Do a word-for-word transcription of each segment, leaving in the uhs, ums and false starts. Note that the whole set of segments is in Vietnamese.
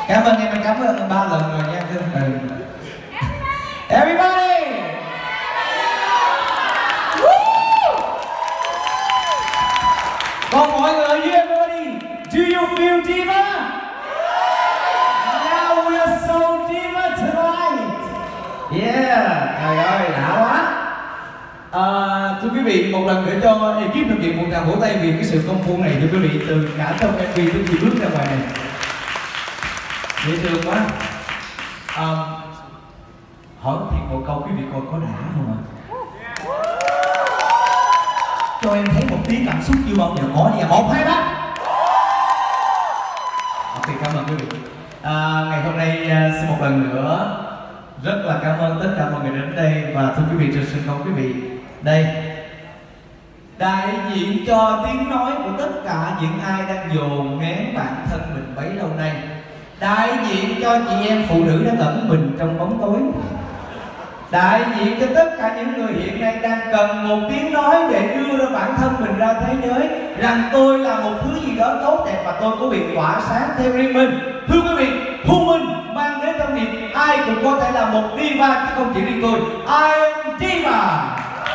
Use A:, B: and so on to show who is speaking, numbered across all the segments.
A: Cảm ơn em, anh cảm ơn ba lần rồi nha. Ừ. Everybody! Woo! Còn mọi người ở dưới everybody, do you feel diva? Now we are so diva tonight. Yeah, trời ơi, đã quá. À, thưa quý vị, một lần nữa cho ekip thực hiện một tràng vỗ tay vì cái sự công phu này, thưa quý vị, từ cả trong em vê đến khi bước ra ngoài này. Dễ thương quá. À, hỏi thiệt một câu, quý vị coi có đã không ạ? Cho em thấy một tí cảm xúc chưa bao giờ có đi à? Một, hai, ba. Ok, cảm ơn quý vị. À, ngày hôm nay xin một lần nữa rất là cảm ơn tất cả mọi người đến đây. Và thưa quý vị, trên sân khấu quý vị, đây đại diện cho tiếng nói của tất cả những ai đang dồn nén bản thân mình bấy lâu nay, đại diện cho chị em phụ nữ đang ẩn mình trong bóng tối, đại diện cho tất cả những người hiện nay đang cần một tiếng nói để đưa ra bản thân mình ra thế giới rằng tôi là một thứ gì đó tốt đẹp và tôi có quyền tỏa sáng theo riêng mình. Thưa quý vị, Thu Minh mang đến thông điệp ai cũng có thể là một diva chứ không chỉ riêng tôi. I am diva.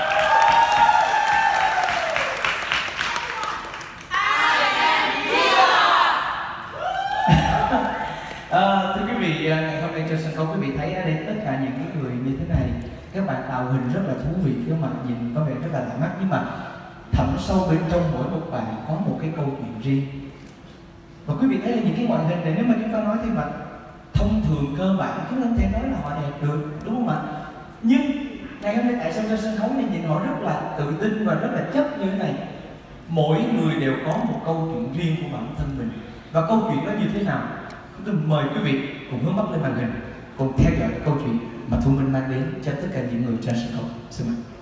A: À, thưa quý vị, ngày hôm nay trên sân khấu quý vị thấy ở đây tất cả những cái người như thế này, các bạn tạo hình rất là thú vị, cái mặt nhìn có vẻ rất là lạ mắt, nhưng mà thẳm sâu bên trong mỗi một bạn có một cái câu chuyện riêng. Và quý vị thấy là những cái ngoại hình này, nếu mà chúng ta nói thì mặt thông thường cơ bản chúng ta không thể nói là họ đẹp được, đúng không ạ? Nhưng ngày hôm nay tại sao trên sân khấu này nhìn họ rất là tự tin và rất là chất như thế này? Mỗi người đều có một câu chuyện riêng của bản thân mình, và câu chuyện đó như thế nào? Tôi mời quý vị cùng hướng mắt lên màn hình, cùng theo dõi câu chuyện mà Thu Minh mang đến cho tất cả những người trên sân khấu. Xin mời.